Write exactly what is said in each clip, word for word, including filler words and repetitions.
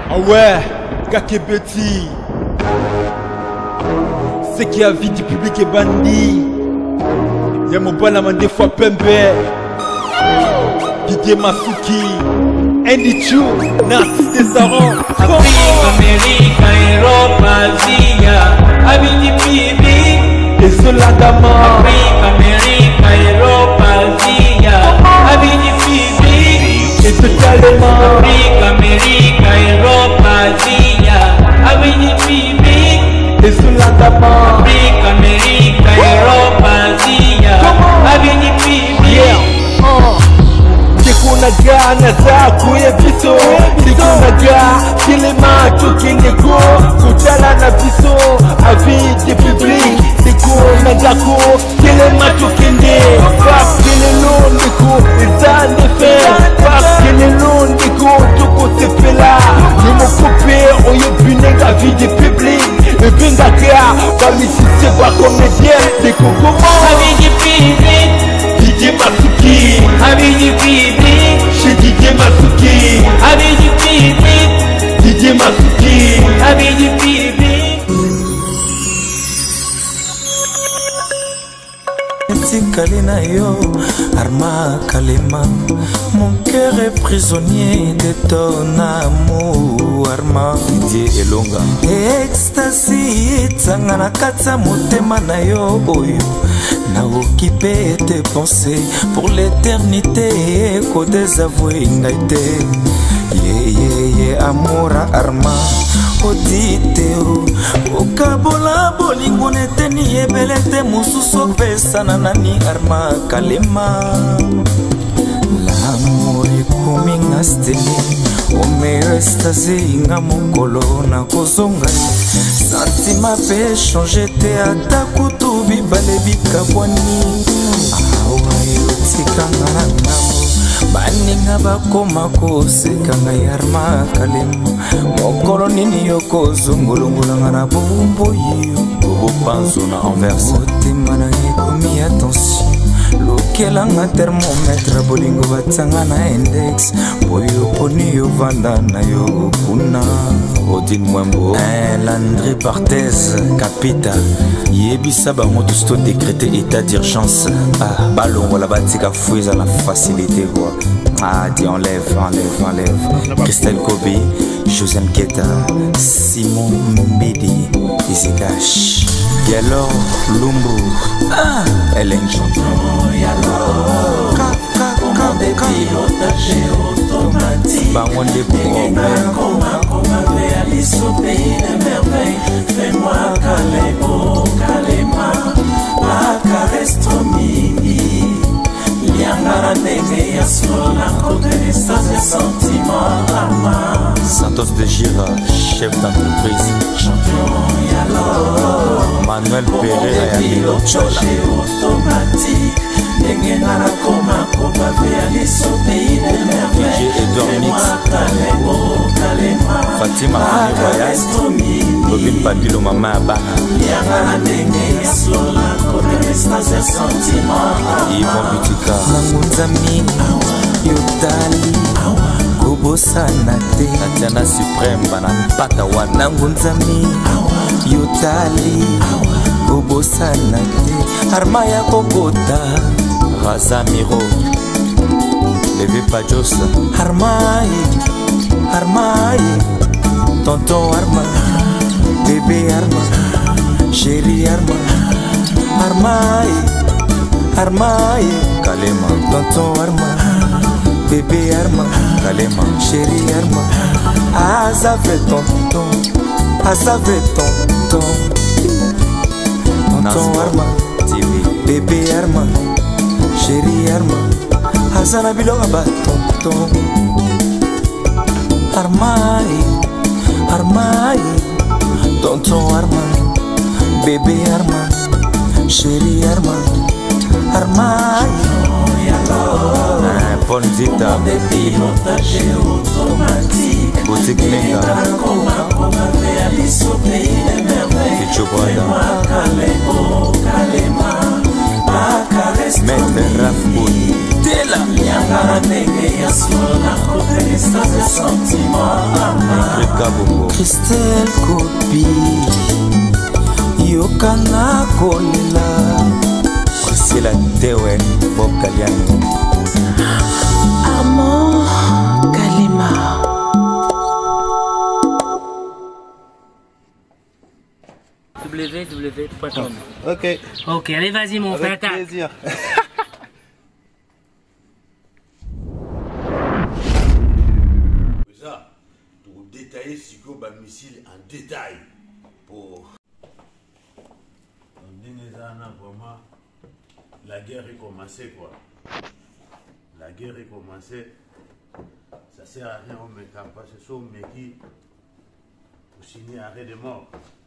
Ah ouais, Kakebeti. C'est qui a vie du public est bandit. Y'a mon banaman des fois Pembe. Didier Masuki. Andy Chou, Narcisse Desaron. Afrique, Amérique, Europe, Asie, Abidi Bibi. Et Soladama. Afrique, Amérique, Europe, Asie, Abidi Bibi. Et totalement. Afrique, Amérique, Europe, Asie, Abidi Bibi. Et Soladama. Afrique, Amérique, Europe, Asie, Abidi Bibi. Yeah. Uh. Kunaga naza kuye biso Sikunaga kilema tukiniko Kutala na biso Avis de public Sikunaga ko kilema tukinde Parce que le long du coup ils ont des faits Parce que le long du coup tout coup c'est fait là Nous m'ont coupé on y est puné la vie du public Et bien d'accord Comme ici c'est pas comédien C'est qu'on commence Abidi Bibi. Didier Masuki, Abidi Bibi. chez Didier Masuki, Abidi Bibi. Didier Masuki, Abidi Bibi. Kalina yo, Arma Kalema. Mon cœur est prisonnier de ton amour, Arma. Didier Elonga. Ecstasy, Tangana Katsa Motema na yo, oyo. Na occupé tes pensées pour l'éternité, qu'au désavoué ngaite. Yeah, yeah, yeah, amour Arma. Oditeo okabola bolingo neteni ebelete mususu pesa na nani Arma Kalema. L'amour ekomi nga steli omeo estasi nga mokolo na kozonga santima pe change te ata kutu bibale bikabwani awa eyotikanga na ngamo baninga bakoma koseka ngai Arma Kalema mokolo nini yokozongolongolanga na bombo yo bobopanzo na anverse motema na ekomi attention lokelanga thermomètre bolingo batanga na index boyo poni yo vanda na yo kuna Odine Mwembo Landry Barthez Capita yebisa bango tout décrété état d'urgence ah balongo la batika fouiza la facilité quoi ah dis enlève enlève enlève Christelle Kobe Josem Keta Simon Mbedi Izikash Yalor Lumbu ah Ellen Chanton Yalor Commande pilotage automatique bango de problème réalise au pays des merveilles. Fais-moi Kalemo, Kalema, la caresse trop mini. Liangara nege yasona connaissance des sentiments Arma. Santos de Gira, chef d'entreprise. Champion Yalo. Manuel Pereira Yamilo Chola. automatique. Nege nara koma koma réalise au pays des merveilles. Fais-moi Kalemo, Kalema. Fatima Mani Voyage Robin Babilo Mama Abana Yvon Butika Nangunzami Yotali Kobosana te Tatiana Supreme Bana Patawan Nangunzami Yotali Kobosana te Armaya Kokota Raza Miro Levé Pajos Armai Armai Tonton Arma, bébé Arma, chéri Arma, Armaï, Armaï, Kalema, tonton Arma, bébé Arma, Kalema, chéri Arma, Azave tonton, Azave tonton, tonton Arma, bébé Arma, chéri Arma, Azana Biloraba tonton, Armaï. Armaï, tonton Arma, bébé Arma, chéri Arma, Armaï. Bonzita, pilotage automatique. Boutique Menga, Maître Rafbouni, Stella Yangara ndenge ya solo na kopelisa de sentiment Christelle Kopi Yokana kolela Priscilla Tewen Bob Kaliani Armand Kalima. w w point com. Ok. Ok, allez, vas-y, mon frère. Avec plaisir. Ça, pour détailler ce que le missile en détail. Pour. Vraiment, la guerre est commencée, quoi. La guerre est commencée. Ça sert à rien au mec, parce que ce sont mecs qui pour signer arrêt de mort.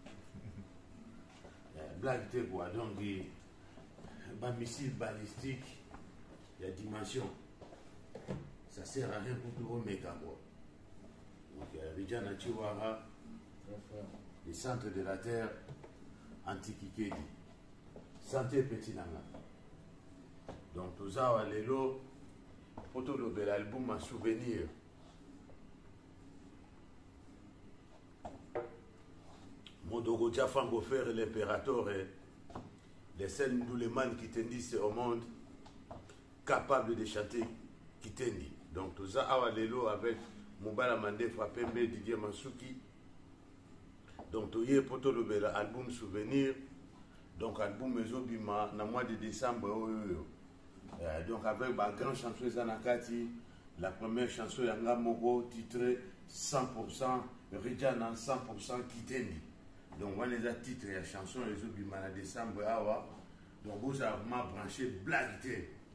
Blague de quoi, donc il un missile balistique, il y a dimension. Ça sert à rien pour tout le mec, quoi. Donc Rijana Chiwara, le centre de la terre, anti-Kikedi. Santé petit nanga. Donc tout ça, on est là. Pour tout l'album à souvenir. Modogo Fango faire l'impérateur et les scènes d'où les man qui tendissent au monde capables de chanter qui tendit. Donc tout ça, on est là avec Mobala Mandé Frappembe Didier Mansuki. Donc tout y est pour tout l'album souvenir. Donc album Mezobima dans le mois de décembre. Oh, oh, oh. Euh, donc avec ma grande chanson Zanakati, la première chanson Yanga Mogo titrée cent pour cent Rijana cent pour cent Kitendi. Donc on les a titré la chanson Mezobima en décembre. Awa. Donc vous avez vraiment branché Black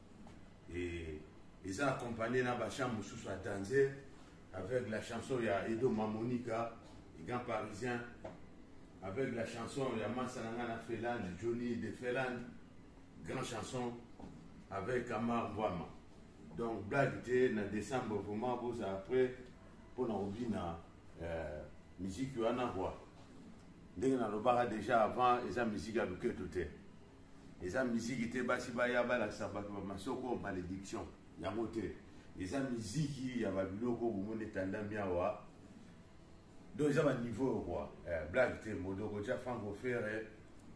et ils ont accompagné dans la chambre sous à danser avec la chanson il y a Edo Mamonika, les grands parisiens. Avec la chanson Yaman Sanangana Feland, Johnny de Feland, grande chanson avec Amar Wama. Donc, blague était en décembre, vraiment, vous après, pour nous oublier la musique qui en a voix. Dès que nous avons déjà avant, ils ont musique avec eux tout est. Ils ont musique qui était basi bayaba la sabbat, masoko malédiction, yamote. Ils ont musique qui y a babiloko, vous m'en tandamiawa. Donc, ils ont un niveau, quoi. Euh, Blague, t'es Modogo, tu as fait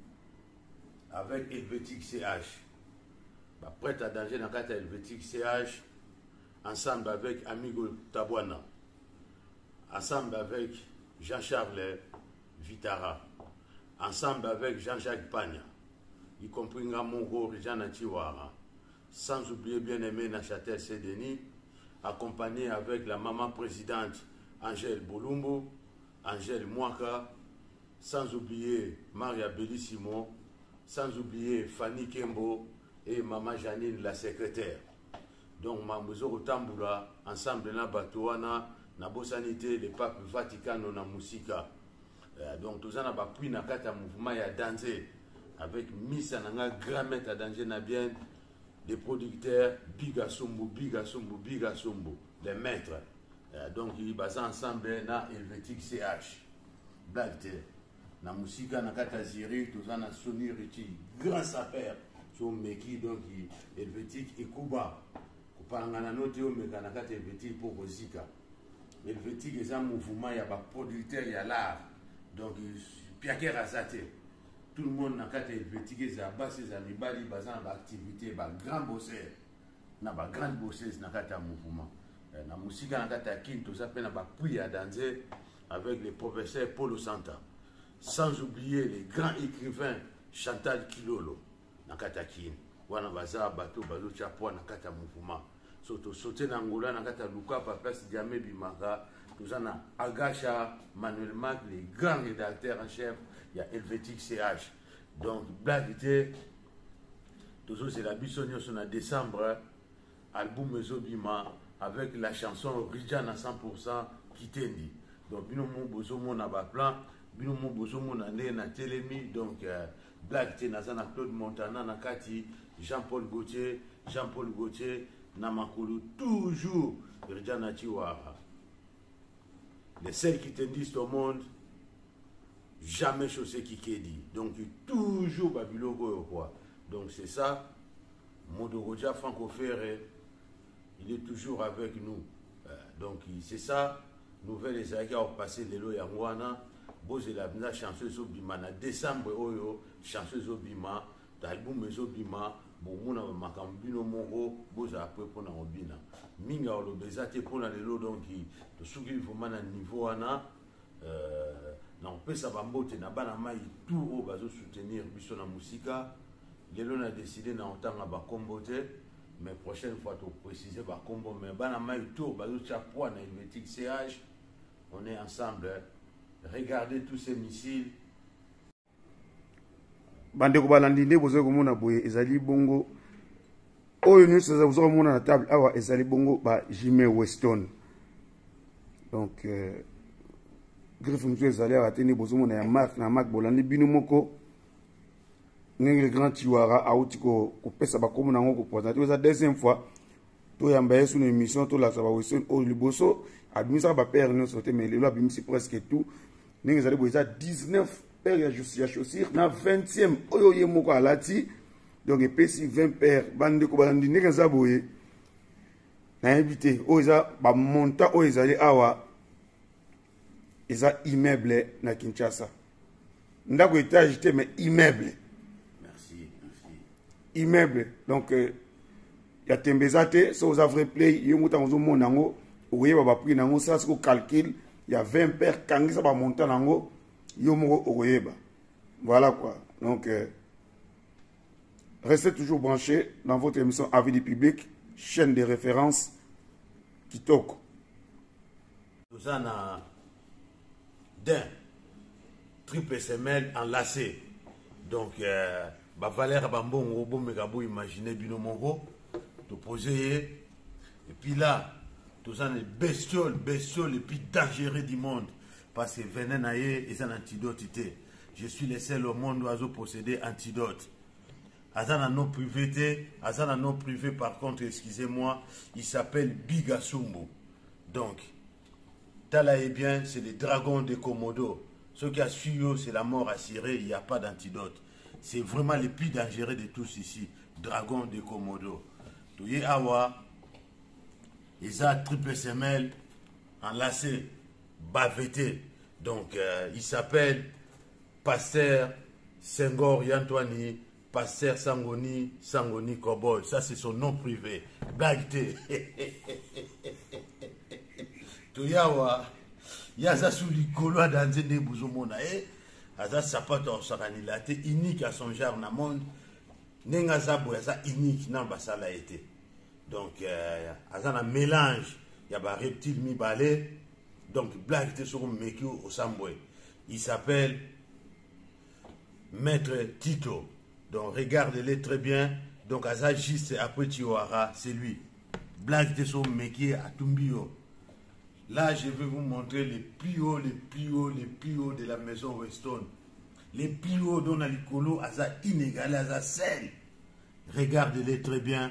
avec Helvétique C H. Bah, prête à danger dans le cadre Helvétique C H, ensemble avec Amigo Tabouana, ensemble avec Jean-Charles Vitara, ensemble avec Jean-Jacques Pagna, y compris Ngamongo, Rijana Chiwara, sans oublier bien-aimé Nachatel Sedeni, accompagné avec la maman présidente Angèle Bolumbo, Angèle Mouaka, sans oublier Maria Bellissimo, sans oublier Fanny Kembo et Maman Janine, la secrétaire. Donc, Mamouzo Tamboula, ensemble na Batouana, na Bosanité, le pape Vaticano na Musika. Euh, donc, tout ça n'a pas pris na kata mouvement ya danser avec Miss Ananga, grand maître à danger na bien, des producteurs, Biga Sombo, Biga Sombo, Biga Sombo, les maîtres. Euh, donc, ils basent ensemble na Helvétique C H. Blague, na Musika, na Kata Ziri, tout ça na Sony Richi, grand sapeur, sur Meki, donc Helvétique et Kuba. Kupangana note au Meka na Kata Helvétique pour Rosika. Helvétique est un mouvement, il y a des producteurs, il y a l'art. Donc, Pierre Razate. Tout le monde na Kata Helvétique, il y a des amis, il y a des activités, il y a des grands bosseurs, il y a des grandes bosseuses na Kata mouvement. La musique en Kata Kinto, ça fait appui à danser avec le professeur Paulo Santa. Sans oublier les grands écrivains Chantal Kilolo, Nakata Kin, Wana Baza, Bato, Bazo Chapua, Nakata Mouvement. Soto sauté Nangola, Nakata Luka, Papas Diamé Bimaka, tout ça, Agacha, Manuel Mac, les grands rédacteurs en chef, il y a Helvétique C H. Donc, blague était, toujours c'est la Bissonio, son en décembre, album Mezobima, avec la chanson Rijana cent pour cent Kitendi. Donc, nous avons besoin de plan, nous avons besoin de télémi. Donc, Black Tenazana, Claude Montana, Nakati, Jean-Paul Gauthier, Jean-Paul Gauthier, Namakulu, toujours Rijana Chiwara. Les seuls qui tendissent au monde, jamais chaussé Kikedi. Donc, toujours Babiloko. Donc, c'est ça, Modogoja Franco Ferré. il est toujours avec nous. Euh, donc c'est ça, nouvelle Esaïe qui a passé l'élo Yangwana, Bozela Bina chanceuse Obima, en décembre, Oyo, chanceuse Obima, l'album Obima, Bomuna Makambino Moro, Boza après pour la Obina. Minga ou le Bezate pour la l'élo, donc il se souvient vraiment à niveau Ana. Non, peut ça va monter, n'a pas la maille tout au bas soutenir Bisson la musique. L'élo a décidé d'en entendre à comboter. Mais prochaine fois, tu préciser par combo, mais banamaï tour, bazo chapoua, na helvétique C H, on est ensemble. Hein. Regardez tous ces missiles. Bande ko balandi nde bozo ko mona boye ezali bongo. Oyo ni ça vous mona na table awa ezali bongo ba Jimmy Weston. Donc euh griffe monsieur ezali ateni bozo mona ya Mark na Mark bolandi binu moko. Le grand Tiwara a outi ko pesa ba komo nango ko présenter la deuxième fois to yamba sur une émission to la ça va aussi au liboso abimisa ba père non sauté mais le abimisi presque tout ninga zali boza dix-neuf pères ya justice chaussure na vingtième oyo yemoko alati donc epesi vingt pères bande ko bandi ninga za boye na invité oza ba monta o ezali awa eza immeuble na Kinshasa ndako étage te mais immeuble immeuble. Donc, il euh, y a Tembezate, si vous avez play, il y a un peu de monango, vous voyez, vous avez ça, c'est qu'on calcule, il y a vingt paires, quand ça va monter nango, il y a un peu de voilà quoi. Donc, euh, restez toujours branchés dans votre émission Avis du public, chaîne de référence, Kitoko. Nous avons d'un triple S M L enlacé. Donc, euh, ba Valère Bambon, bon megabo imaginer bino mongo, te poser. Et puis là, tous les bestioles, bestioles les plus dangereux du monde. Parce que venin aïe et un antidote. Je suis le seul au monde où posséder antidote. Azan non privé, Azan non privé par contre, excusez-moi, il s'appelle Bigasumbu. Donc, Tala est bien, c'est les dragons de Komodo. Ce qui a suivi, c'est la mort assurée, il n'y a pas d'antidote. C'est vraiment le plus dangereux de tous ici. Dragon de Komodo. Touye Awa, ils ont triple S M L, enlacé, bavété. Donc, euh, il s'appelle Pasteur Senghor Yantoani, Pasteur Sangoni, Sangoni Cowboy. Ça, c'est son nom privé. Bagté. Touye Awa, il y a ça sous l'icolo dans des bouzomona. Aza sapato saranilate unique à son genre na monde nenga zabo ça unique na basala été donc euh, aza un mélange il y a ba reptile mi balé donc blague te sur meki au sambwe il s'appelle Maître Tito donc regardez-le très bien donc aza juste après Tiwara c'est lui blague te sur meki à Tumbio. Là, je vais vous montrer les plus hauts, les plus hauts, les plus hauts de la maison Weston. Les plus hauts dont l'icolo a ça inégalé, à ça seul. Regardez-les très bien.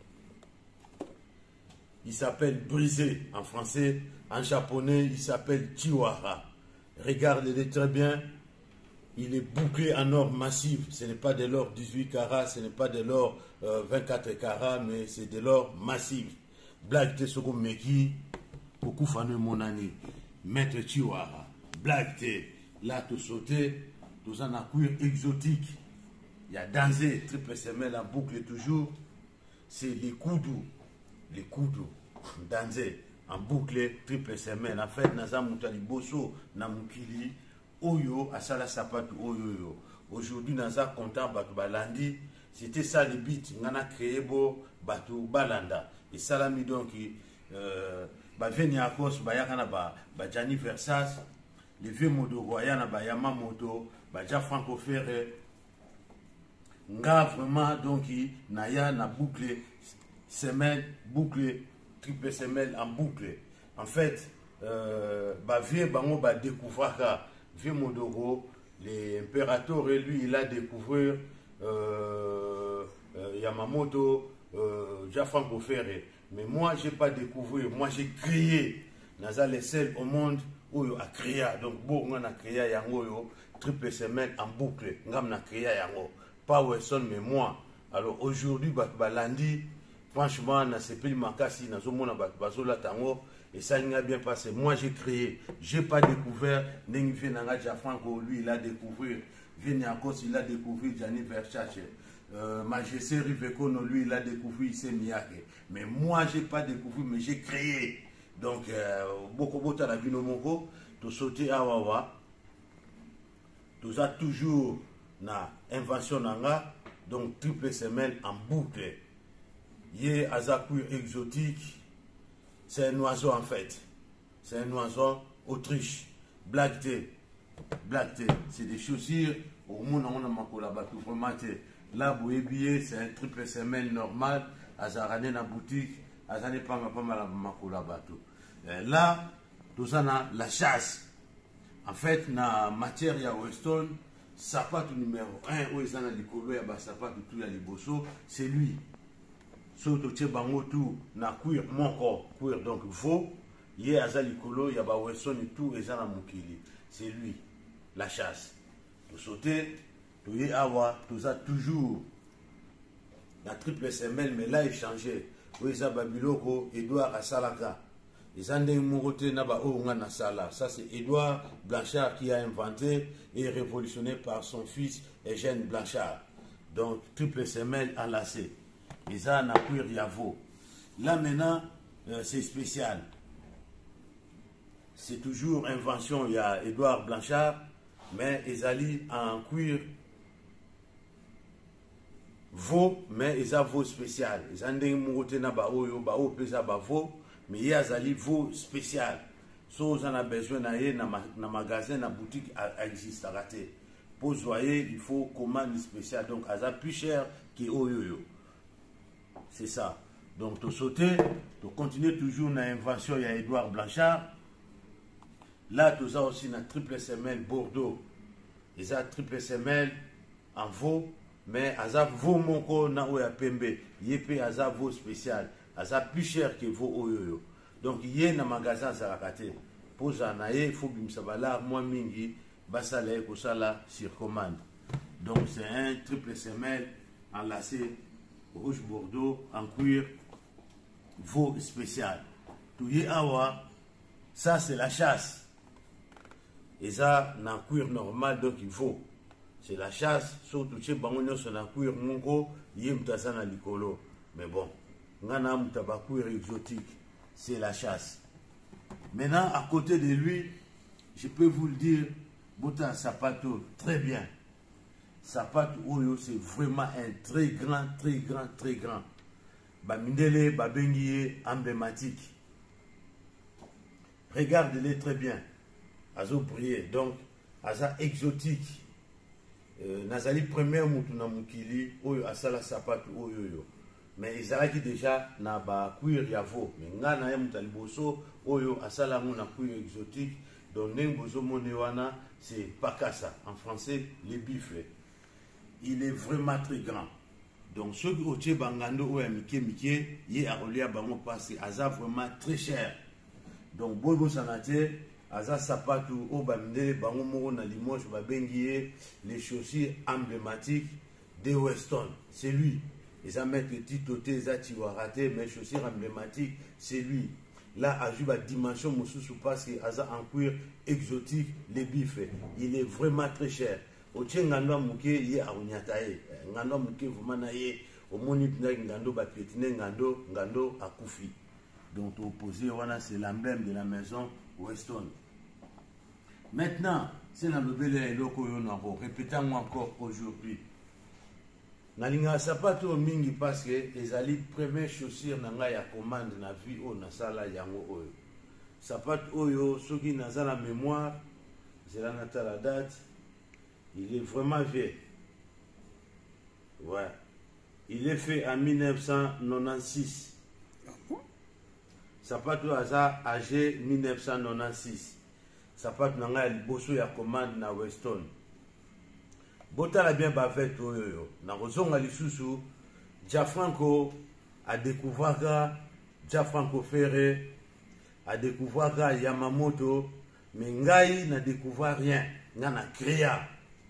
Il s'appelle Brisé en français. En japonais, il s'appelle Tiwara. Regardez-les très bien. Il est bouclé en or massif. Ce n'est pas de l'or dix-huit carats, ce n'est pas de l'or euh, vingt-quatre carats, mais c'est de l'or massif. Blague Tesoko Meki. Beaucoup fan mon ami, Maître Tiwara, blague, là tout sauter, tout en a cuir exotique. Il y a danger, triple S M L en boucle toujours. C'est les koudou, les koudou, danger en boucle, triple S M L. En fait, Naza Moutali Bosso, Namukili, Oyo, Asala Sapat, Oyo. Aujourd'hui, Naza content, Batou Balandi. C'était ça le beat, Nana créé beau, Batou Balanda. Et Salami donc, euh, ba veni akos ba yakana ba ba Jani Versas les vieux modo royana ba Yamamoto ba ja Franco Ferré nga vraiment donc na ya na boucle semaine boucle triple semaine en boucle en fait euh, ba vieux bango ba découvrir vieux modo les impérateurs et lui il a découvert euh, euh, Yamamoto euh, ja Franco Ferré. Mais moi, je n'ai pas découvert, moi j'ai créé. Naza les seuls au monde où il a créé. Donc, bon, on a créé Yango, triple semaine en boucle. On a créé Yango. Pas Wesson, mais moi. Alors aujourd'hui, lundi, franchement, na sepeli makasi, na zomona bazola tango, et ça n'a bien passé. Moi, j'ai créé, j'ai pas découvert, Nengi Nanga Gianfranco, lui, il a découvert, Vinyakos, il a découvert Gianni Versace, euh, Magessé Rivecono, lui, il a découvert Issey Miyake. Mais moi, j'ai pas découvert, mais j'ai créé. Donc, beaucoup beaucoup à la vie, Moko, tu sauté à Wawa, tu as toujours na invention nanga, donc triple semelle en boucle. Yé azaku exotique, c'est un oiseau en fait. C'est un oiseau Autriche. Black Tea. Black Tea. C'est des chaussures. Au monde, on a manqué là-bas. Vraiment, là, vous voyez, c'est un triple semelle normal. Azarane na boutique. Azarane pas mal à manqué là-bas. Là, tout ça, la chasse. En fait, na matière, il y a Weston. Sapato numéro un, où ils ont les couleurs, il y a sapato tout, il y a les bossos. C'est lui. Surtout que bango tout na cuir mon corps cuir donc faux yé azali kolo ya ba Weston et tout ezana mukili c'est lui la chasse to sauter to yé awa to ça toujours la triple semelle mais là il changeait oui ça babiloko Edouard Asalaka ils ont des mouroté na ba o na sala ça c'est Edouard Blanchard qui a inventé et révolutionné par son fils Eugène Blanchard donc triple semelle enlacée. Et ça, on a cuir Yavo. Là, maintenant, euh, c'est spécial. C'est toujours invention. Il y a Edouard Blanchard, mais Ezali en cuir veau, mais ils ont veau spécial. Ils ont des mourotés na ba oyo, ba o pesa ba veau, mais il y a Ezali veau spécial. So, on a besoin d'aller dans un magasin, dans boutique, existe à rater. Pour voyer, il faut commande spéciale. Donc, ça plus cher que oyo. C'est ça. Donc, tu sautes, tu continues toujours dans l'invention, il y a Edouard Blanchard. Là, tu as aussi une triple semelle Bordeaux. Ils ont triple semelle en veau, mais ils ont veau monko na oya pembe. Yépé, ils ont veau spécial. Ils ont plus cher que veau oyoyo. Donc, il y a un magasin à rater. Pour ça, il faut que ça va là, moi, mingi, basale, kosala, sur commande. Donc, c'est un triple semelle enlacé. Rouge Bordeaux en cuir veau spécial. Tout y awa, ça c'est la chasse. Et ça, en cuir normal, donc il faut. C'est la chasse, surtout chez Bangonio, c'est en cuir mongo, yem tazana likolo. Mais bon, ngana mutaba cuir exotique, c'est la chasse. Maintenant, à côté de lui, je peux vous le dire, Bota Sapato, très bien. Sapato Oyo, c'est vraiment un très grand, très grand, très grand. Bamindele, Babengiye, emblématique. Regardez-les très bien. Azo briller. Donc, Aza exotique. Euh, Nazali premier Moutuna Mukili, Oyo, Asala Sapato Oyo. Mais ils ont déjà na ba cuir yavo. Mais ngana ya mutaliboso, Oyo, Asala Mouna cuir exotique. Donc, Nengozo Monewana, c'est Pakasa. En français, les bifles. Il est vraiment très grand. Donc, ceux qui ont été bangando ou mike mike, y a relié à bango parce que Aza vraiment très cher. Donc, Bobo Sanate, Aza Sapatou, Obamde, Bango Moro na Limoges, Babengiye, les chaussures emblématiques de Weston. C'est lui. Ils ont mis le titoté, Zatiwarate, mais chaussures emblématiques, c'est lui. Là, ajoute la dimension Moussou parce que Aza en cuir exotique, les bifs. Il est vraiment très cher. Oche ngando muke ye arunyatae ngando muke vumana ye omoni pina ngando ba piétiner ngando ngando akufi. Donc opposé voilà c'est l'emblème de la maison Weston. Maintenant, c'est dans le bel loko yo nako répétons encore aujourd'hui. Nalinga sapato mingi parce que les ali première chaussure nanga ya commande na vie o na sala yango oyo. Sapato oyo soki naza la mémoire, c'est la nata la date. Il est vraiment vieux. Ouais. Il est fait en mille neuf cent quatre-vingt-seize. Sapato Aza âgé mille neuf cent quatre-vingt-seize. Sapato Nanga Liboso ya commande na Weston. Bota la bien bavette oyo. Na rozonga lisusu. Gianfranco a découvert Gianfranco Ferré a découvert Yamamoto. Mais Ngai n'a découvert rien. N'a créé.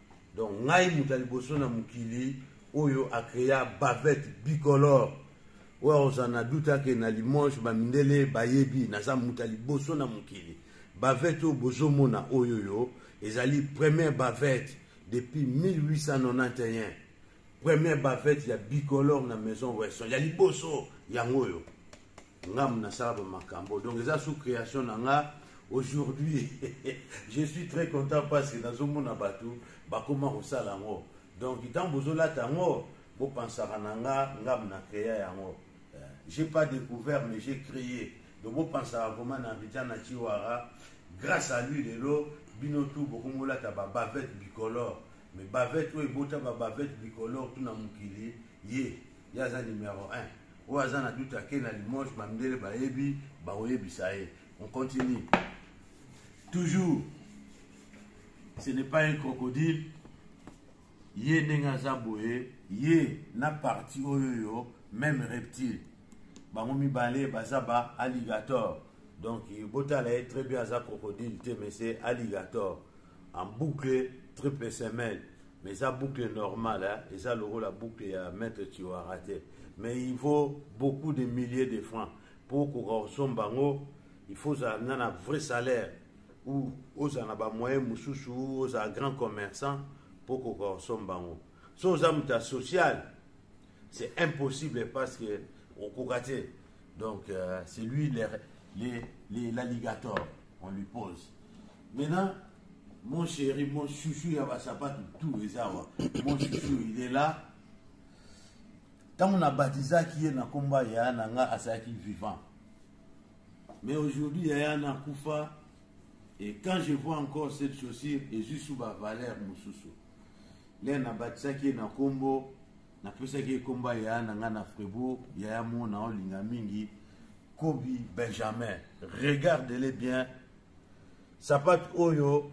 Donc, Ngai Moutaliboso na Mukili, Oyo a créé bavette bicolore. oyo ozana duta ke na Limoges bamindele bayebi naza muta liboso na mokili bavette oyo bozomona oyo yo ezali première bavette depuis mille huit cent quatre-vingt-onze première bavette ya bicolore na maison Weston ya liboso yango oyo ngam na sala makambo donc eza sous création na nga aujourd'hui je suis très content parce que nazomona batu bakoma kosala yango donc ntango bozolata yango bopensaka na nga ngam na créa yango j'ai pas découvert mais j'ai créé donc bopensaka vraiment na Rijana Chiwara grâce à lui lelo bino tout bokomolata ba bavette bicolore mais bavette oyo ebota ba bavette bicolore tout na mokili ye yaza numéro un oyo aza na duta ke na Limoges bamindele bayebi baoyebisa ye. On continue toujours, ce n'est pas un crocodile ye ndenge aza boye ye na parti oyo yo même reptile bango mibale baza ba alligator donc botala ye très bien aza crocodile te mais c'est alligator en boucle triple semelle mais ça boucle normale hein? Et ça le la boucle à maître Chiwara te mais il vaut beaucoup de milliers de francs pour qu'on somme bango il faut un vrai salaire ou aux en moyen mususu aux grands commerçants pour qu'on consomme bango. So aux amuta social, c'est impossible parce que au Kogaté, donc euh, c'est lui l'alligator, on lui pose. Maintenant, mon chéri, mon chouchou, il y a pas tout les arbres. Mon chouchou, il est là. Tant on a baptisé qui est dans le combat, il y a un asaki vivant. Mais aujourd'hui, il y a un Koufa. Et quand je vois encore cette chaussure, et juste sous ma valeur, mon sous-sous. Là, on a bâti qui est dans le combo, on a fait ça qui est combat, il y a un à Fribourg, il y a un monde en Lingamingi, Kobe Benjamin. Regardez-les bien. Sapat Oyo,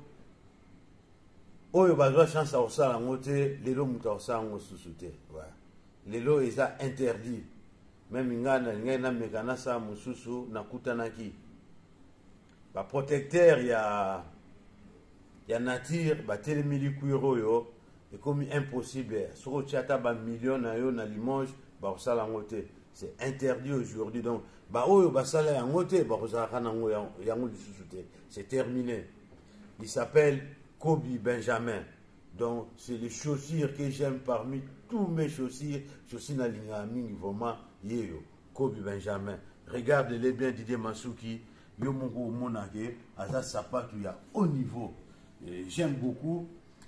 Oyo Bagua chance à Osa en mote, les lots mouta Osa en sous-souté. Les lots, ils ont interdit. Même Ngana, Ngana Mekana Sa Moussoussou, Nakutanaki. Ba protecteur ya ya nature ba télémili kuiro yo et comme impossible sur chata ba million na yo na Limoges ba sala ngote c'est interdit aujourd'hui donc ba oyo ba sala ya ngote ba kozaka na ngo ya ngo lisusuté c'est terminé. Il s'appelle Kobe Benjamin donc c'est les chaussures que j'aime parmi tous mes chaussures chaussures na linga mingi vraiment yeyo Kobe Benjamin. Regardez-les bien Didier Masuki. Yo mongo monake aza sapato ya haut niveau. J'aime beaucoup.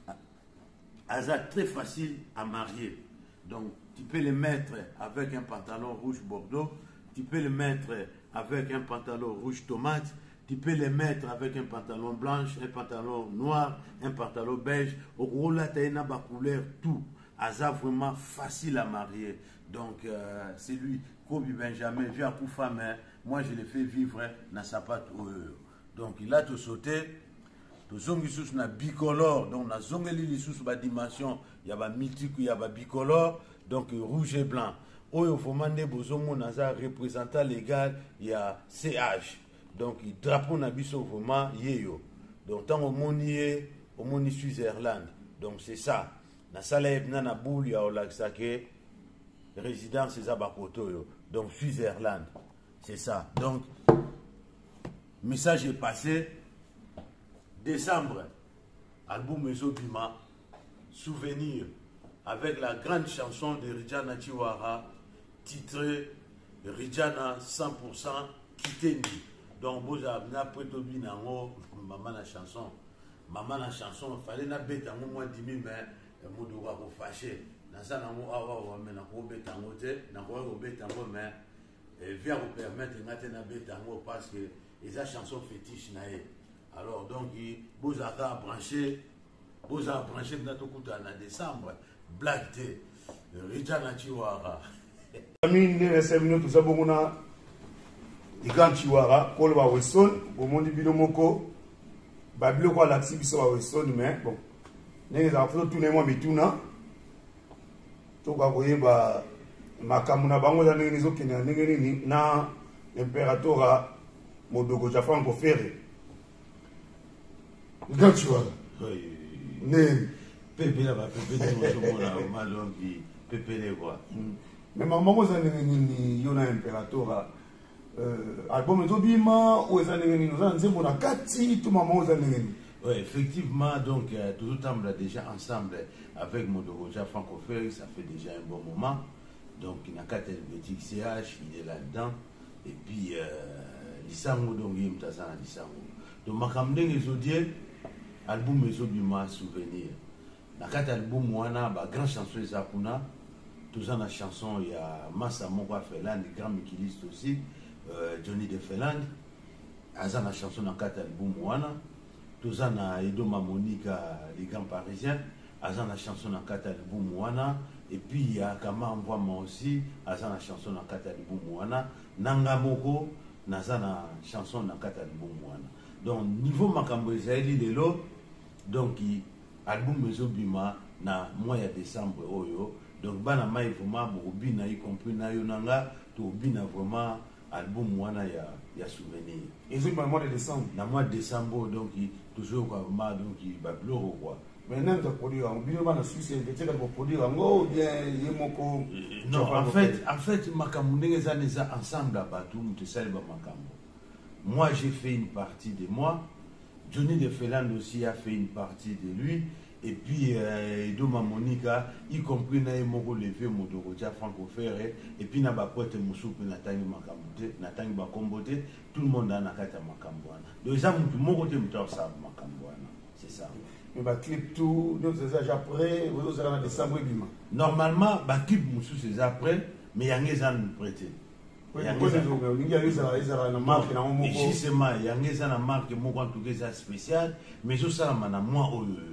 Aza très facile à marier. Donc tu peux le mettre avec un pantalon rouge bordeaux, tu peux le mettre avec un pantalon rouge tomate, tu peux le mettre avec un pantalon blanche, un pantalon noir, un pantalon beige. Au gros là tu as une couleur tout. Aza vraiment facile à marier. Donc euh, c'est lui. Kobe Benjamin vient pour femme, moi je l'ai fait vivre dans sa patte. Donc il a tout sauté, tout zongi sous na bicolore, donc na zongeli sous ba dimension, il y a ba mythique, il y a ba bicolore, donc rouge et blanc. Oyo fomande bozomo naza représentant légal, il y a C H. Donc il drapeau na biso vraiment yeyo. Donc tant au monier, au moni Switzerland. Donc c'est ça. Na sala ebna na boule ya olaksake. Résidence c'est Abakotoyo, donc Switzerland, c'est ça. Donc, message est passé. Décembre, album Ezobima, souvenir avec la grande chanson de Rijana Chiwara, titrée Rijana cent pour cent Kitendi. Donc, vous avez après Tobi Nango, maman la chanson, maman la chanson, il fallait na bête en moins dix mille, mais vous devez vous fâcher. Nasa nango awa mais na ko betango te na ko ko betango mais vient vous permettre de na betango parce que les chansons fétiches naé alors donc vous avez branché vous avez branché na to kuta na décembre black te Rijana Chiwara ami ne cinq minutes tout ça bongona Rijana Chiwara ko ba Weston au monde bino moko ba bilo ko la biso ba Weston mais bon ne za faut tourner moi mituna toka koyeba makambo na bango za ndenge ezokende ndenge nini na imperatora Modogo ja Franco Ferre Gatchwala ne pepe la ba pepe de mona malongi pepe le quoi mais maman vous avez ni yona impérateur album ezobima ou ezali nini nous avons nzembo na kati tout maman vous avez nini. Oui, effectivement, donc euh, tout le temps déjà ensemble avec Modogoja francophone, ça fait déjà un bon moment. Donc il n'a qu'à tel petit C H, il est là-dedans. Et puis Lissango donc il y a un Lissango. Donc Makamde Nezodie, album Ezobima souvenir. N'a qu'à album Moana, bah grand chanson les Apuna. Tous en la chanson il y a Massa Mokwa Feland, grand mikiliste aussi, euh, Johnny de Feland. Azan la chanson n'a qu'à album Moana. Tous en a Edoma Monica, les grands parisiens. Azan la chanson n'a qu'à album Moana. Et puis il y a Kama Mvama aussi, Azan la chanson n'a qu'à album Moana. Nanga Moko, Nazan la chanson n'a qu'à album Moana. Donc niveau Makambo Israëli de l'eau, donc album Ezobima na mois de décembre oyo. Donc bana mai vraiment bobina y compris na yonanga to bina vraiment album Moana ya ya souvenir. Ezobima na mois de décembre. Na mois de décembre donc toujours quoi donc il va pleurer quoi. Maintenant tu produire en bino bana Suisse et tu vas produire en go bien yemoko. Non en fait en fait Makambo ndenge za ensemble à Batou te salba Makambo. Moi j'ai fait une partie de moi. Johnny de Feland aussi a fait une partie de lui. Et puis, euh, Edoma Monica, y compris Naïmoko Levé, Modogoja, Franco Ferré, et puis Nabapote Moussoupe, Natangi Makambote, Natangi Bakombote, tout le monde a Nakata Makambouana. Donc, ça, mon côté, ça, Makambouana. C'est ça. Mais bah, clip tout, nous, c'est déjà après, vous allez en décembre, bima. Normalement, bah, clip Moussou, c'est après, mais il y a un gens prêté. Oui, il y a une marque, et justement, il y a une marque, moi, en tout cas, spécial, mais ça, ça, moi,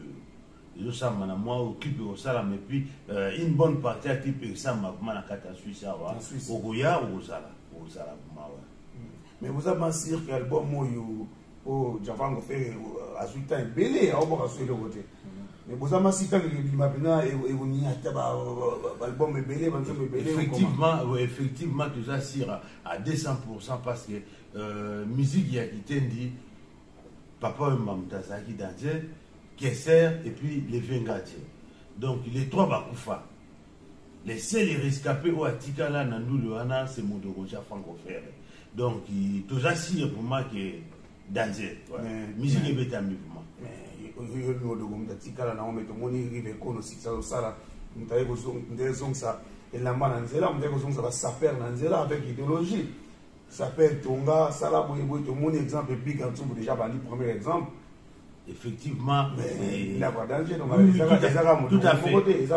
je sais que moi occupe au salam et puis une bonne partie à type ça m'a comment la carte en Suisse au Goya ou au salam au salam. Mais vous avez pensé que l'album moyo au Javan fait à suite un belé à au bord sur le côté. Mais vous avez pensé que le maintenant et vous n'y a pas album belé album belé. Effectivement, effectivement tout ça sire à deux cents pour cent parce que musique il y a qui dit papa et maman qui dansent Kesser et puis les Vengatiers. Donc les trois Bakoufa. Les seuls rescapés au Atikala Nandou Luana, c'est Modogoja Franco Ferré. Donc tout ça c'est pour moi que danger. Musique est bête à moi. Mais Modogoja Atikala na ometo moni rive kono six ça sala. Mtaye ko zong ça et la mananzela mtaye ko zong ça va saper nanzela avec idéologie. Saper Tonga, Sala Boyeboy, tout mon exemple big en dessous déjà bandi premier exemple. Effectivement, il n'y a pas danger. Tout à fait.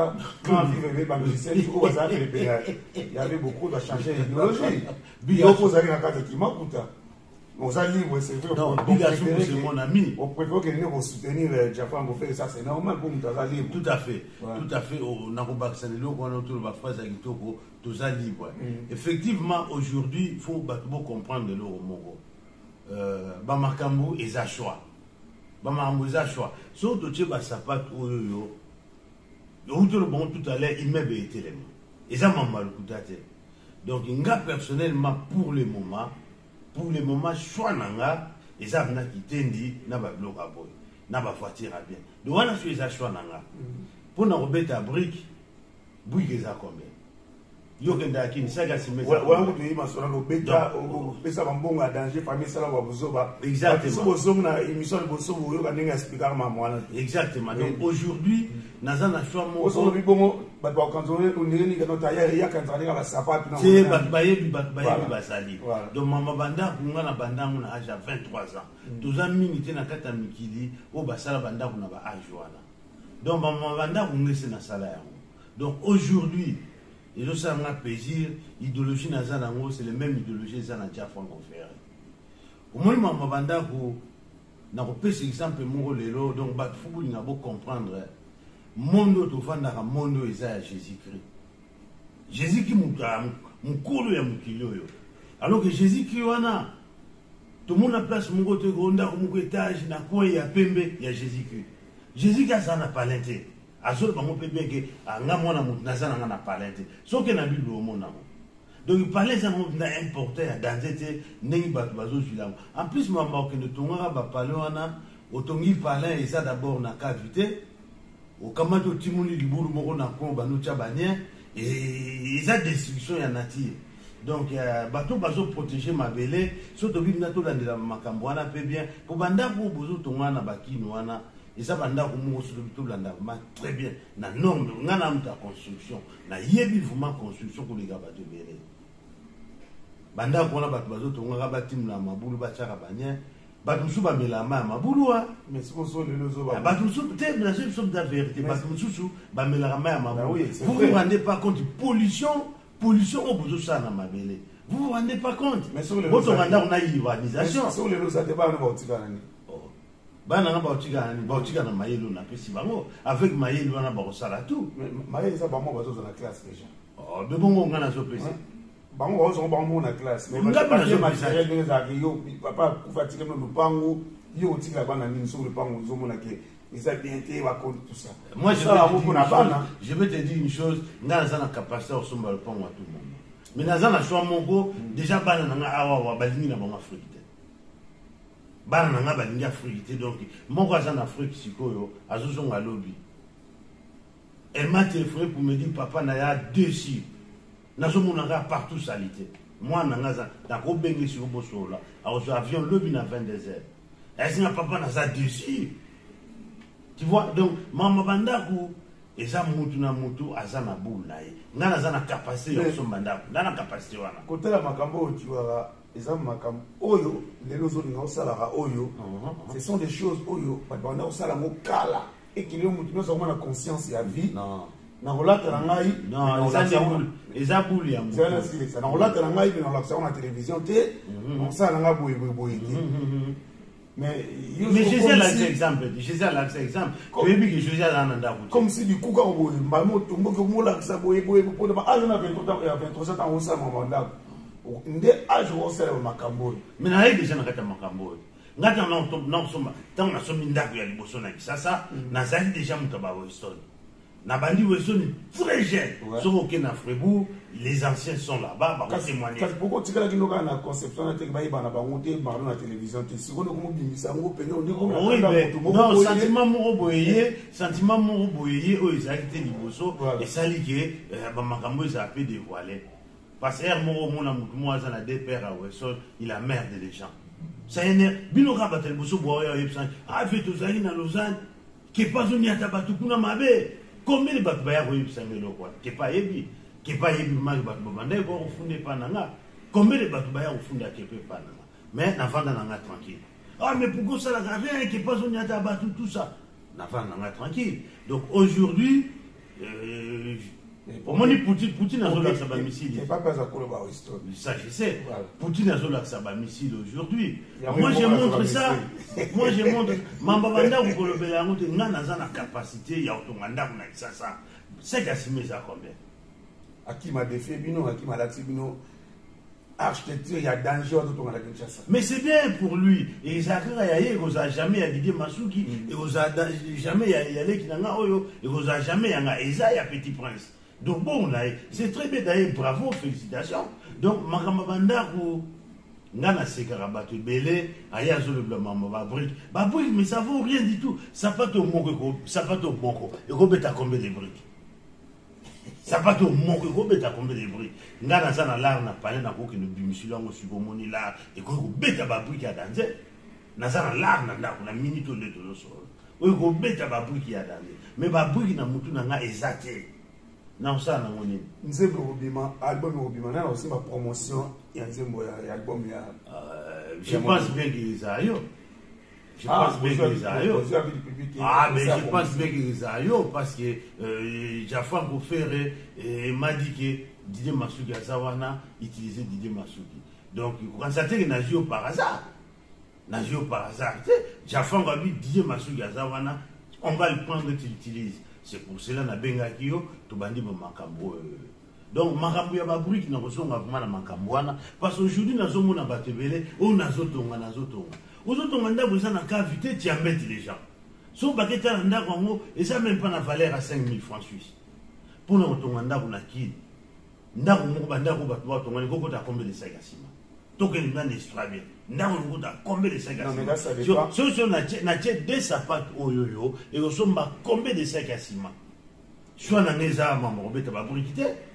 Il y avait beaucoup de changer d'idéologie. Il y a beaucoup de choses qui m'ont coûté. On a libre, c'est vrai. Non, c'est mon ami. On préfère que nous soutenir Jaffa Ngofé, ça c'est normal pour nous libre. Tout à fait. Tout à fait. On a autour de la phrase avec Toko, tout ça libre. Effectivement, aujourd'hui, il faut comprendre le Romogo. Bamakambu et Zachua. Bamakambu choix. Surtout que tu sapat oyo. Le bon tout à l'heure, il m'a été les mains. Et ça m'a mal coûté. Donc, il y a personnellement pour le moment, pour le moment, choix nanga, et ça m'a quitté dit, n'a pas bloc à boy, n'a pas voiture à bien. Donc, on a fait ça choix nanga. Pour nous remettre à brique, brique ça combien? Yokenda kini saga simeza wa wa kutu ima sona no beta o pesa bambonga danger famille sala wa buzoba exactement bozomu na émission bozobu yoka ninga expliquer ma mwana exactement donc aujourd'hui naza na choix mo so bi bongo ba ba kanzone o nini kana taya ya kanzani ka sapatu na c'est ba baye bi ba baye ba sali donc mama banda kunga na banda na âge à vingt-trois ans tous ans minute na kata mikili o ba sala banda kuna ba âge wana donc mama banda kunga na sala yango donc aujourd'hui et là, ça m'a plaisir. L'idéologie Nazanango, c'est la même idéologie que Zanadja Franco Ferré. Au moins, ma banda, n'a pas cet exemple, donc, il faut comprendre. Monde to fanda ka monde eza Jésus-Christ. Jésus-Christ mon cours ya mukilo yo. Alors que Jésus-Christ wana tout le monde a place mon côté gonda mon étage na quoi ya pembe ya Jésus-Christ. Jésus-Christ ça n'a pas l'intérêt. Azol bango pembe ke anga mona mutnaza na na palente. So que na Bible mona. Donc il parlait ça na importer à danzete nengi bato bazo jila. En plus moi que ne tonga ba parler wana otongi parler et ça d'abord na cavité. Au kamato timuni liburu moko na ko banu tchabanye et ils ont destruction ya nature. Donc bateau bazo protéger mabele surtout bimna to landela makambo wana pe bien pour banda pour bozo tongana bakino wana eza banda ko mo so to landa ma très bien na norme ngana mta construction na yebi vraiment construction ko les bateau bele banda ko na bato bazo tonga batim na mabulu ba chaka banya bato musu ba melama mabulu wa mais ce qu'on le lozo ba bato musu peut-être na c'est somme de vérité bato musu ba melama mabulu vous vous rendez pas compte pollution pollution au bout de ça dans ma belle. Vous vous rendez pas compte? Mais sur le votre rendement on a une urbanisation. Sur le ça débat on va tirer nani. Oh. Bana na ba tirer nani, ba tirer na mayelo na pesi bango avec mayelo na ba osala tout. Mais mayelo ça ba mo bazo dans la classe déjà. Oh, mais bon on a so pesi. Bango bazo ba mo na classe. Mais nga ba so matériel de za yo papa ku fatiguer no lupango yo tirer bana nini sur le pango zo mo na ke ils ont bien été tout ça. Moi, je, ça, vais chose, je vais te dire une chose, nous avons la capacité de faire le pont à tout le monde. Mais nous avons la choix mongo, déjà, nous avons la balingi na bonga Afrique. Nous avons la balingi Afrique. Donc, mon voisin en Afrique, c'est quoi? Nous avons un lobby. Elle m'a téléphoné pour me dire, papa, nous avons deux cibles. Nous avons partout salité. Moi, nous avons un gros bengue sur le bosso là. Alors, avion lobby dans vingt-deux heures. Est-ce que papa, nous avons deux cibles? Tu vois, donc, maman bandaku, et ça, moutou na moutou, azana boule na ye. N'a zana capacité, on son bandaku, n'a capacité wana. Côté la makambo, tu vois, et ça, makambo, oyo, les lozo n'ont salara oyo, ce sont des choses oyo, pas de bandaku salamo kala, et qu'il y a moutou, nous avons la conscience et la vie. Non. Na rolate na ngai, non, ça c'est boule, et ça boule ya moutou. C'est ça, na rolate na ngai, mais on l'a la télévision, on sait na ngai boye boye boye. Mais Jésus a l'exemple, Jésus a l'exemple. Tu veux que Jésus a un endroit. Comme si du coup, quand on m'a montré que moi là, ça boye boye pour pas âge na vingt-trois ans on ça mon mandat. Ndé âge on ça le makambo. Mais na yé déjà na kata makambo. Ngata na on na soma, tant na somi ndako ya liboso na kisasa, na zali déjà mutaba Weston. Na bandi Weston très jeune. Sauf que na Freibourg, les anciens sont là-bas, bah témoigner. Pourquoi tu as dit que la conception de la ba na ba monter par la télévision, tu sais qu'on comme bimisa ngo pene on dit comme non, sentiment moro boyé, sentiment moro boyé, oh ils été liboso et ça li que ba makambo ça a fait dévoiler. Parce que moro mona mutu moi ça na deux pères à Weston, il a merde les gens. Ça énerve, bino ka batel boso boya yepsan, ah fait aux amis na Lausanne, qui pas zoni atabatu kuna mabe. Combien de batbaya yepsan melo quoi, qui pas yebi. Qui pas yebi mal bat bande ko funde pananga combien de batu baya funda kepe pananga mais na vanda nanga tranquille ah mais pourquoi ça la rien qui pas on y a battu tout ça na vanda nanga tranquille donc aujourd'hui euh, pour moi Poutine Poutine a zola sa missile c'est pas pas à quoi ba histoire ça je sais Poutine a zola sa missile aujourd'hui moi je montre ça moi je montre mamba banda ko kolobela ngote ngana za na capacité ya otonganda na ça ça c'est qu'assumer ça combien à qui m'a défait bino à qui m'a laxé bino architecture il y a danger de ton Kinshasa. Mais c'est bien pour lui et Zakara yaye oza jamais ya Didier Masuki et oza jamais ya yale kinanga oyo et oza jamais yanga eza ya Petit Prince. Donc bon là c'est très bien d'ailleurs bravo félicitations. Donc makamba banda ko ngana sekara bato belé aya zo le blanc ba brique ba brique mais ça vaut rien du tout. Ça pas au moko ça pas au moko et ko beta combien de briques. Ça pas tout mon que vous bêta combien de bruit. Ngana ça na l'art na parlé na ko que nous bimisula ngo subomoni là et ko ko bêta ba bruit qui a danger. Na ça na l'art na na na minute de to so. O ko bêta ba bruit qui a danger. Mais ba bruit na mutu na nga exacté. Na ça na ngoni. Nzembo obima album obima na aussi ma promotion ya nzembo ya album ya je pense bien que ça yo. Je ah, pense bien que ça yo. Ah, mais je pense bien que ça yo parce que euh, Jafan Kofere m'a dit que Didier Masuki a Zawana utilisait Didier Masuki. Donc, quand ça t'est nagio par hasard, nagio par hasard, Jafan va lui Didier Masuki a Zawana, on va le prendre et l'utiliser. C'est pour cela que Benga Kyo, tout bandi Makambo. Donc, Makambo ya babri qui n'a reçu vraiment la Makamboana parce qu'aujourd'hui, nous avons un batebele, on a zotonga, na zotonga. Aux autres mandats, vous avez cavité, tu embêtes les gens. Son baguette à l'anda, et ça même pas la valeur à cinq mille francs suisses. Pour nous, ton mandat, vous n'avez qui n'a pas de mandat, vous n'avez pas de mandat, combien de sacs à ciment. Donc, il y a une histoire bien. N'a pas de combien de sacs à ciment. Si on a deux sapates au yo-yo, et on a combien de sacs à ciment. Soit dans les armes, on va vous briquer.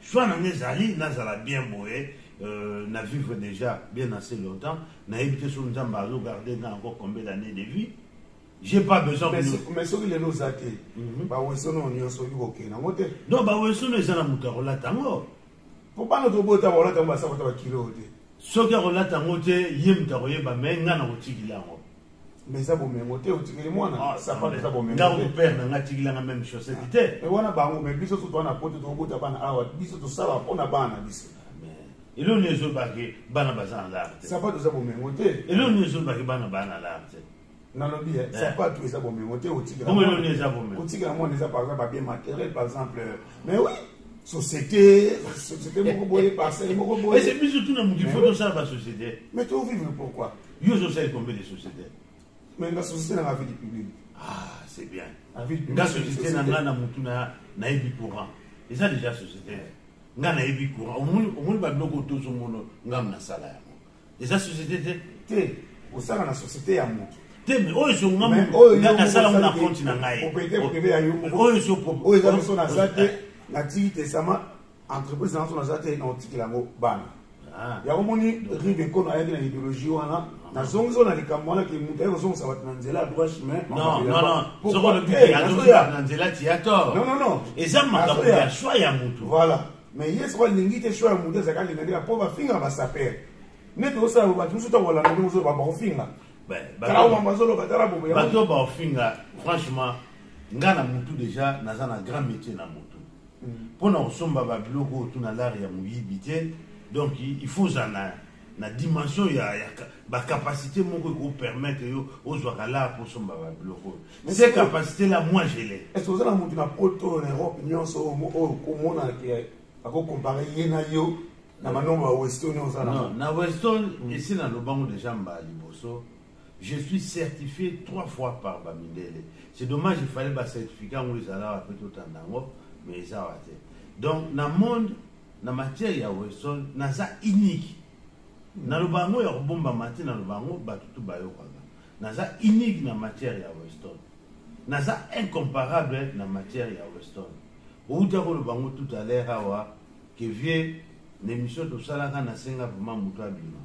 soit na ngezali nazala bien boé euh, na vivre déjà bien assez longtemps na éviter sur nous ambazo garder encore combien d'années de vie. J'ai pas besoin mais de mais ce qui les nous a été bah ouais ça non on so yuko kena ngote non bah ouais ça les ana mutarola tango pour pas notre bota wala tango ça va kilo te so ka rola tango te yem taroye ba mais ngana otikila ngo mais ça bon mais ngote otikeli mwana ça pas ça bon mais ngaro père na ngatikila nga même chose c'était mais wana bango mais biso tout na pote to bota bana awa biso to sala pona bana biso et là les autres baki bana bazan là ça pas ça bon mais ngote et là les autres baki bana bana là nalobi ça pas tout ça bon mais ngote otikela comment le les avons même otikela mwana ça par exemple bien matériel par exemple mais oui société société moko boye parcelle moko boye et c'est plus surtout dans mon photo ça la société mais tu vivre pourquoi yo je sais combien de sociétés mais la société na la vie du public ah c'est bien la vie du la société na ngana mutu na na ebi courant et ça déjà société ngana ebi courant au moins au moins ba bloko to so mono ngam na sala ya et ça société te te au sein na société ya mutu te mais oyo so ngam na sala na compte na ngai propriété privé ya yo oyo so oyo za so na zate na tiki sama entreprise na so na zate na tiki la ngo bana ah ya komoni rive kono ayaki na idéologie wana na zonzo na likambo wana ke mutu ayo zongo sabat na nzela droit chemin non non non pourquoi le but ya zonzo na nzela ti ator non non non et ça makambo ya choix ya mutu voilà mais yes kwa lingi te choix ya mutu zakala linga po ba finga ba saper neto osala ba tuso to wala ndo zo ba ba finga ben kala wa mazolo ba tara bo ba to ba finga franchement ngana mutu déjà naza na grand métier na mutu pour na osomba ba biloko tu na l'art ya muyibité donc il faut ça na na dimension ya ba capacité moko ko permettre yo ozwaka là pour somba ba biloko ces capacités là moi je l'ai est-ce que vous avez mutu na poto en Europe nyonso o ko mona ke ako comparer yena yo na manomba Weston on non na Weston ici na lobango déjà mba liboso je suis certifié trois fois par Bamindele. C'est dommage, il fallait un certificat où les allants après tout en dango, mais ça va être. Donc, dans le monde, dans la matière, il y a Weston, dans ça unique. Dans le bango, il y a un bon matin, dans le bango, tout bayo dans ça unique dans la matière, il y a Weston. Dans ça incomparable dans la matière, il y a Weston. Où tu as le bango tout à l'heure, que vient l'émission de Salaka na Senga pour Mamoutoua Bima.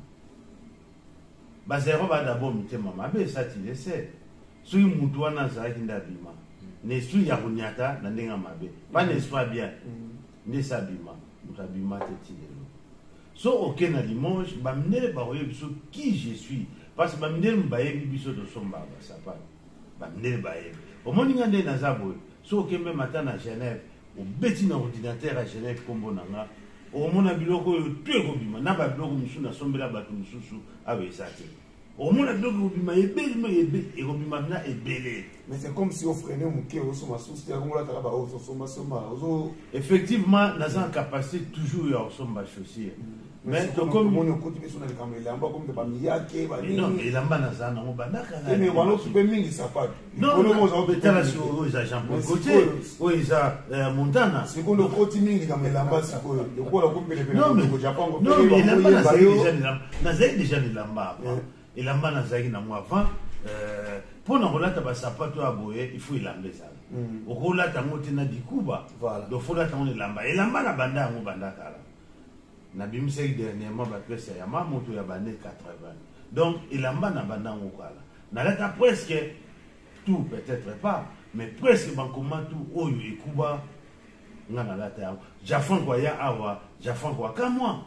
Bazero ba d'abord mitema mabe ça tu le sais sui mutu wana zaki ndabima ne sui ya kunyata na ndenga mabe pas ne soit bien ne sabima mutabima teti lelo so okena dimanche ba mnele ba roye biso qui je suis parce que ba mnele mbaye biso de somba ba sapa ba mnele baye au moninga nde na zabo so okembe matin na Genève au beti na ordinateur à Genève kombo nanga au mona biloko yo tué ko bima na ba biloko musu na sombela batu mususu awe sate au mona biloko ko bima ebeli ma ebe e ko bima na ebele mais c'est comme si on freinait mon cœur au soma sous c'était comme là ta ba au soma soma effectivement na za capacité toujours ya somba chaussure mais to comme mon côté biso na likambo elamba comme de ba miyake ba non mais elamba na za na mo bandaka na mais wano super mingi sapato non non mo betala si o za jambo côté o za montana sikondo koti mingi kama elamba sikoyo yokola kumbele pele ko Japon non mais elamba na za déjà na za déjà elamba elamba na za na mo avant euh pour na rolata ba sapato aboye il faut elamba ça o rolata ngote na dikuba do fola ta on elamba elamba na banda ngo bandaka la na bimseki dernièrement ba pesa ya mamoto ya bane quatre-vingts donc elamba na banda ngo kala na lata presque tout peut-être pas mais presque bankoma tout oyo ekuba ngana lata ya jafon kwa ya awa jafon kwa kamwa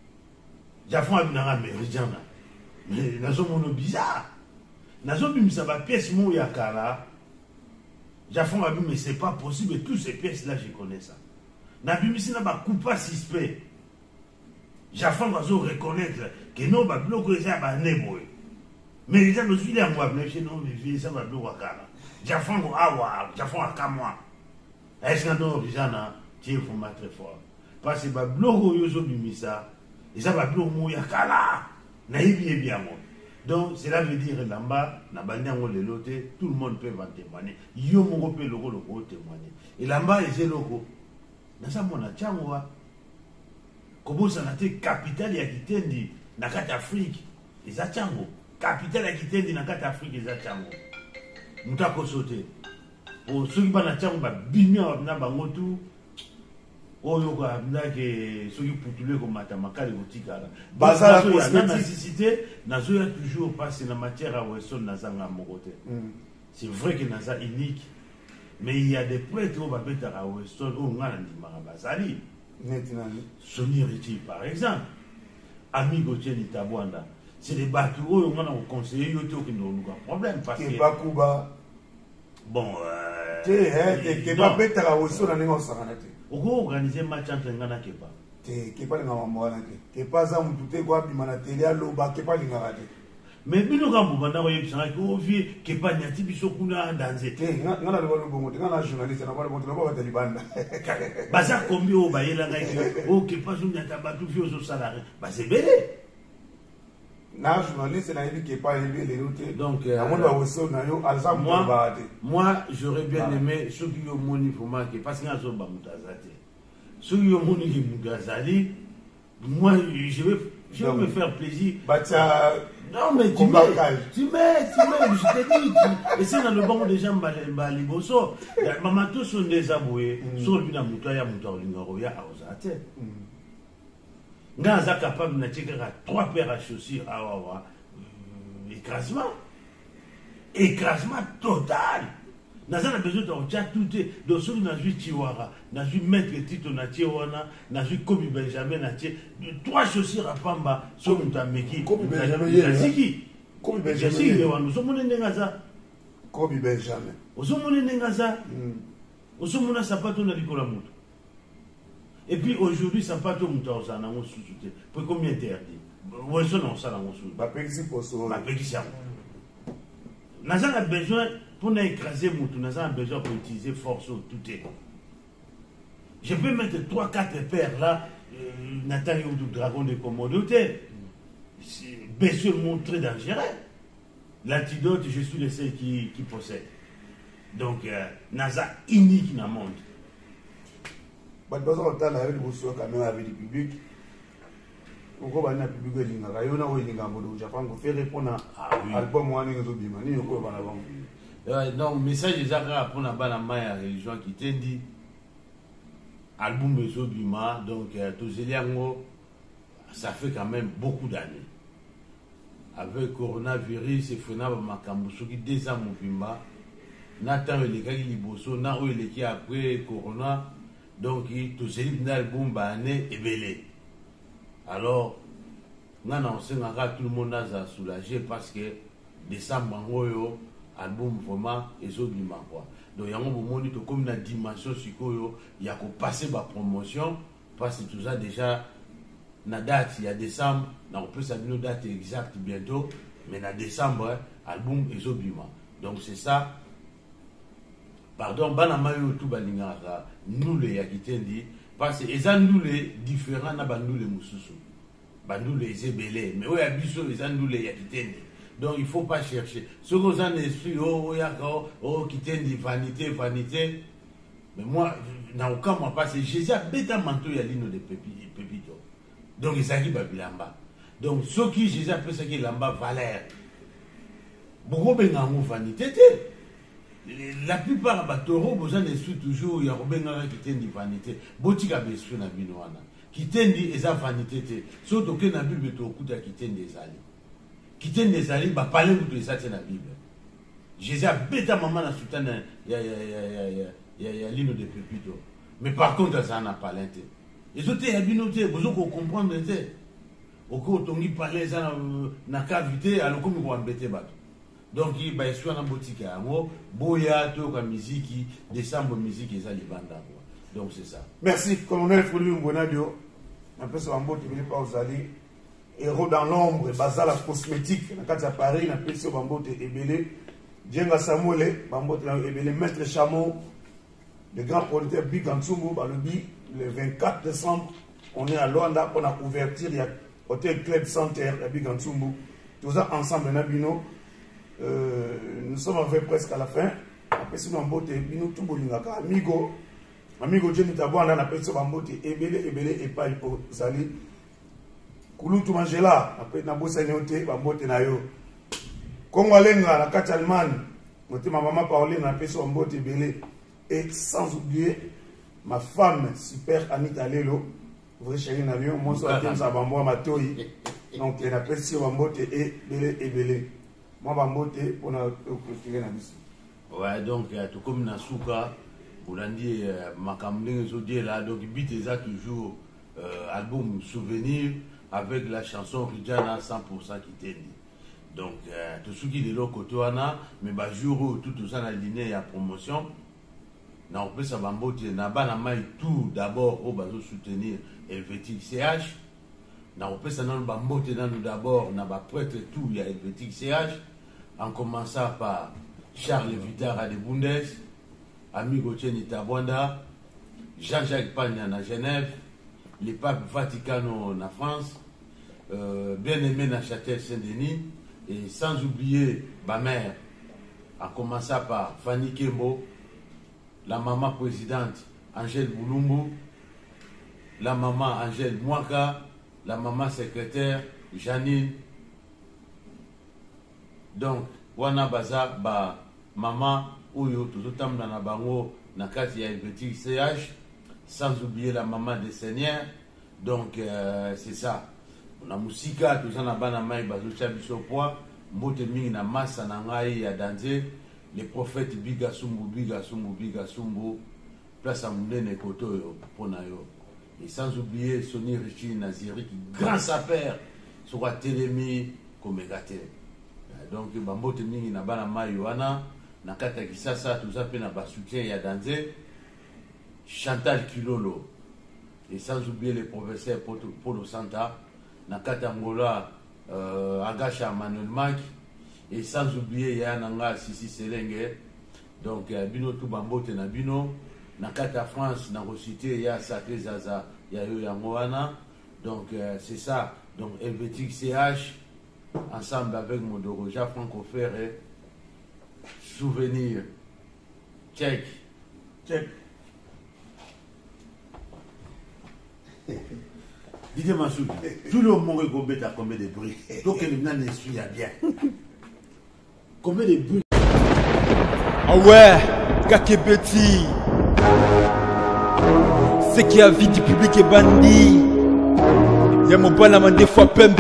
jafon abina méridien mais nazo mono bizarre nazo bimisa ba pièce mo ya kala jafon abi mais c'est pas possible toutes ces pièces là je connais ça na bimisi na ba coupa suspect jafon va reconnaître que non ba bloquer ça ba nebo mais les gens aussi là moi mais non mais ça va bloquer kala jafon go awa jafon akamwa est-ce que non bizana tu faut mettre très fort parce que ba bloquer yo zo bimisa et ça va bloquer mo ya kala na yebi bien mo donc cela veut dire là-bas na bandango le loté tout le monde peut en témoigner yo mo peut loko loko témoigner et là-bas c'est loko na ça mona tchangwa kobosa na te capitale ya Kitendi na kati Afrique eza tchango capitale ya Kitendi na kati Afrique eza tchango mutako sauter pour ceux qui bana tchango ba bimia na bango tout oyo ko ndake soki putule ko matamaka le botikala bazala la nécessité nazo ya toujours passer la matière à Weston nazanga mokote c'est vrai que naza unique mais il y a des prêtres au babeta à Weston au ngana ndimaka bazali netinani Sonny Riti par exemple Amigo Tieni Tabwanda c'est des bateaux oyo ngana ko conseiller yo to kindo luka problème parce que Bakuba bon euh te he te pas beta à Weston na ningo sakana te oko organiser match entre ngana kepa te kepa linga mamwana te kepa za mutu te kwa bima na tele aloba kepa linga rate mais bino kambu banda ko yebisanga ko vie kepa nyati biso kuna danse te ngana le balo bongo te ngana journaliste na balo bongo na ba talibanda baza kombi o bayela ngai o kepa zo nyata batu fio zo salare ba c'est belé na journaliste na yebi kepa yebi le route donc na monde wa Weston na yo alza mo ba te moi j'aurais bien aimé ceux qui ont moni pour moi que parce que na zo ba mutazate ceux qui ont moni ki mutazali moi je vais je vais me faire plaisir batia non mais tu mets tu mets tu mets je te dis et c'est dans le banc des gens ba liboso mama to sont des aboués sur le bina muto ya muto lingaro ya auzate ngaza capable na tchekera trois paires à chaussures awa écrasement écrasement total naza na besoin de tcha tout donc celui na ju tiwara na ju mettre tito na tiwana na ju Kobe Benjamin na tie trois chaussures à pamba sur mutameki Kobe Benjamin yeki Kobe Benjamin yeki wa nous sommes nengaza Kobe Benjamin osomone nengaza osomona sapato na likola muto et puis aujourd'hui sapato muto osana ngo susute pour combien interdit Weston on sala ngo susute ba pexi poso ba pexi naza na besoin pour n'écraser mutu naza na besoin pour utiliser force tout est je peux mettre trois quatre paires là Nathan ou dragon de Komodo c'est bien sûr très dangereux l'antidote je suis le seul qui qui possède donc euh, naza unique dans le monde bato baza kotala yo liboso ya kamera avec du public oko bana public elingaka yo na oyelinga modo japon ko faire répondre à album wana ezobima nini oko bana bango donc message ezaka mpona bana mai ya religion kitendi album ezobima donc tozeli yango ça fait quand même beaucoup d'années avec coronavirus efena bamakambo soki deux ans mobimba na ntango elekaki liboso na oyo eleki après corona donc tozeli na album baane ebele alors ngana osengaka tout le monde aza soulagé parce que décembre ngoyo album vraiment ezobima quoi donc yango bomoni tokomi na dimension sikoyo ya kopasser ba promotion parce que tout ça déjà na date ya décembre na kopesa bino date exacte bientôt mais na décembre album ezobima donc c'est ça pardon bana mayo tout balingaka nule ya kitendi parce que eza nule différent na bandule mususu bandule ezebele mais oya biso eza nule ya kitendi donc il faut pas chercher ce que en esprit oh ya oh kitendi vanité vanité mais moi na aucun moment parce que Jésus a bêta manteau ya lino de pépito donc il s'agit babilamba donc ce qui Jésus a fait qui lamba valeur beaucoup benga mo vanité té la plupart ba toro besoin d'esprit toujours ya robenga kitendi vanité botika besoin na bino wana kitendi eza vanité té so to ke na bible to kuta kitendi ezali kitendi ezali ba parler mutu ezati na bible Jésus a bêta maman na sultana ya ya ya ya ya ya lino de pépito mais par contre ça n'a pas l'inté les autres ya bino té besoin ko comprendre té oko tongi parler ça na cavité aloko mi ko embêter bato donc il va être dans boutique à moi boya to ka musique décembre musique et ça les bandes donc c'est ça merci colonel Fulu Mbonadio un peu sur un mot qui veut pas aux alliés héros dans l'ombre bazala cosmétique na kati ya Paris na pesi bambote ebele Djenga Samuele bambote na ebele maître Chamo le grand producteur Big Antsumbu balobi le vingt-quatre décembre on est à Luanda pour la ouverture il y a hôtel Club Center à Big Antsumbu tout ça ensemble na bino. Euh, nous sommes arrivés presque à la fin. Après, si nous avons voté, nous tout bolingaka. Amigo, amigo Jenny Tabouanda, après, si nous avons voté, ebele, ebele, et pas pour Sali. Kouloutou Mangela, après, nous avons voté, nous avons voté, Kongwalenga, la carte allemande, nous avons maman Pauline, après, si nous avons voté, ebele, et sans oublier, ma femme super Anita Lelo vrai chéri na lion moi so atem sa bambo matoi donc elle appelle si bambote et belé et belé moi bambote pour na clôturer na biso. Ouais, donc tout comme na souka pour dire makamling zodie là donc bit ça toujours euh, album souvenir avec la chanson Rijana cent pour cent qui t'aide. Donc euh, tout ce qui est de l'autre côté mais bah jour tout tout ça na dîner à promotion na on peut ça bambote na bana mai tout d'abord au bazo soutenir Helvétique C H na on peut ça na bambote na nous d'abord na ba prêtre tout il y a Helvétique C H en commençant par Charles Vitara de Bundes, Amigo Tieni Tabwanda, Jean-Jacques Pagna na Genève, les papes Vaticano na France, euh, bien-aimé na Châtel-Saint-Denis, et sans oublier ma mère, en commençant par Fanny Kembo, la maman présidente Angèle Boulumbu, la maman Angèle Mouaka, la maman secrétaire Janine. Donc, wana baza ba maman oyo tozotamna na bango na kati ya Helvétique C H, sans oublier la maman des Seigneurs. Donc euh, c'est ça. Na musika tozana bana mai bazo chabiso poa mbote mingi na masa na ngai ya danze les prophètes biga sumbu biga sumbu biga sumbu place à munene koto yo pona yo. Et sans oublier Sonny Richie Naziri qui grand sapeur sur Télémi comme gâté. Donc bambote mingi na bana mai wana na kata kisasa tuza pe na ba soutien ya danze Chantal Kilolo et sans oublier les professeurs Polo Santa na kata Angola euh, Agacha Manuel Mac et sans oublier ya nanga Sisi Selenge. Donc euh, bino tout bambote na bino na kata France na recité ya Sacré Zaza ya yo yango wana. Donc euh, c'est ça. Donc Helvétique C H ensemble avec mon Doroja Franco Ferré, souvenir, check, check. Didier Massoud, tout le monde est gombé à combien de bruit. Donc il n'y a pas bien. Combien de bruit. Ah ouais, Kakebeti. C'est qui a vie du public est bandit. Y'a mon bon des fois pembe.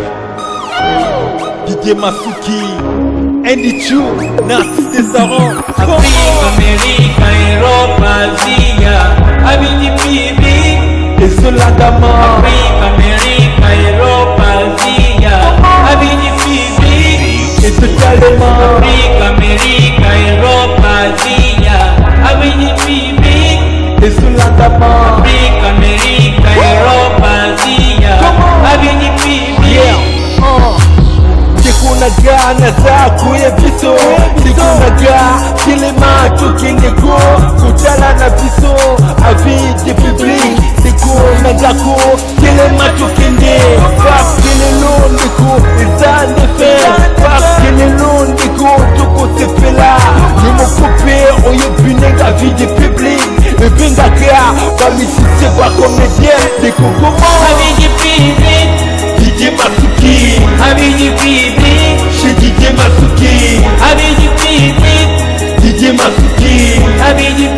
Didier Masuki, Andy Chou, Narcisse Desaron, Afrique, Amérique, Europe, Asie, Abidi Bibi, et Soladama. Afrique, Amérique, Europe, Asie, Abidi Bibi, et totalement. Afrique, Amérique, Europe, Asie, Abidi Bibi, et Soladama. Afrique, Amérique, Europe, Asie, Abidi Bibi. Yeah. Kunaga na zaku ya biso Sikunaga kilema tukingeko Kutala na biso Avis de public Sikunaga ku kilema tukinde Parce que le long de coup Ils en effet Parce que le long de coup Tout côté fait là Nous m'ont coupé On y est venu la vie de public Et bien d'accord Comme ici c'est pas comédien C'est comment Avis de public Didier Masuki, Abidi Bibi, chez Didier Masuki, Abidi Bibi, Didier Masuki, Abidi